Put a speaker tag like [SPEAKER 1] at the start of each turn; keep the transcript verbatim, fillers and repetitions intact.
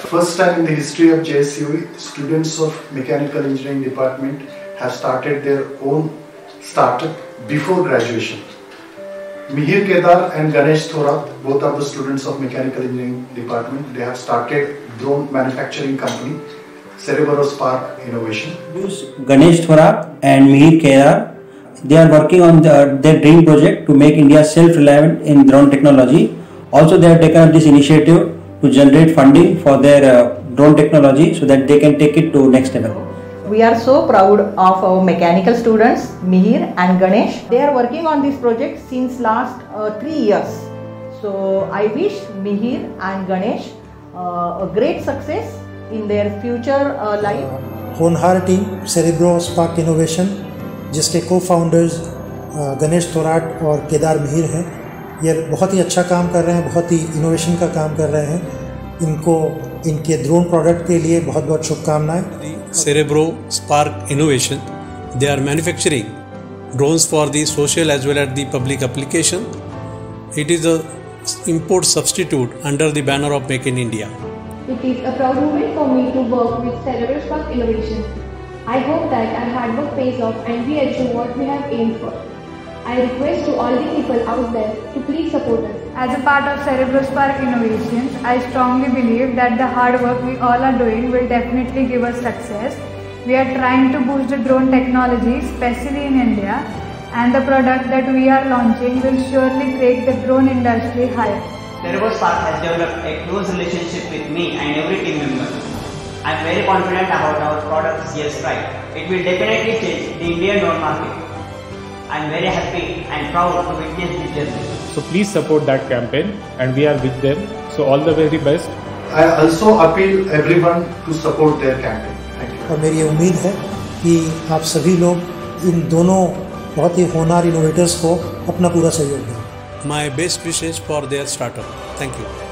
[SPEAKER 1] first time in the history of J S U E, students of Mechanical Engineering Department have started their own startup before graduation. Mihir Kedar and Ganesh Thorat, both are the students of Mechanical Engineering Department. They have started drone manufacturing company, Cerebros Spark Innovation.
[SPEAKER 2] Ganesh Thorat and Mihir Kedar, they are working on the, their dream project to make India self-reliant in drone technology. Also, they have taken up this initiative to generate funding for their uh, drone technology so that they can take it to next level.
[SPEAKER 3] We are so proud of our mechanical students, Mihir and Ganesh. They are working on this project since last uh, three years. So I wish Mihir and Ganesh uh, a great success in their future uh, life.
[SPEAKER 4] होनहार team Cerebro Spark Innovation, जिसके co-founders Ganesh Thorat और केदार मिहिर हैं, ये बहुत ही अच्छा काम कर रहे हैं, बहुत ही इनोवेशन का काम कर रहे हैं. इनको इनके ड्रोन प्रोडक्ट के लिए बहुत बहुत शुभकामनाएं.
[SPEAKER 5] Cerebro Spark Innovation, they are manufacturing drones for the social as well as the public application. It is a import substitute under the banner of Make in India.
[SPEAKER 6] It is a proud moment for me to work with Cerebro Spark Innovation. I hope that our hard work pays off and we achieve what we have aimed for. I request to all the people out there to please support us.
[SPEAKER 7] As a part of Cerebro Spark Innovations, I strongly believe that the hard work we all are doing will definitely give us success. We are trying to boost the drone technology, especially in India, and the product that we are launching will surely take the drone industry higher.
[SPEAKER 8] Cerebro Spark has developed a close relationship with me and every team member. I am very confident about our product C S Strike. It will definitely change the Indian drone market. I am very happy and proud to witness this journey.
[SPEAKER 9] So please support that campaign and we are with them. So all the very best.
[SPEAKER 1] I also appeal everyone to support their campaign. Thank you.
[SPEAKER 4] और मेरी उम्मीद है कि आप सभी लोग इन दोनों बहुत ही होनहार इनोवेटर्स को अपना पूरा सहयोग दें.
[SPEAKER 5] My best wishes for their startup. Thank you.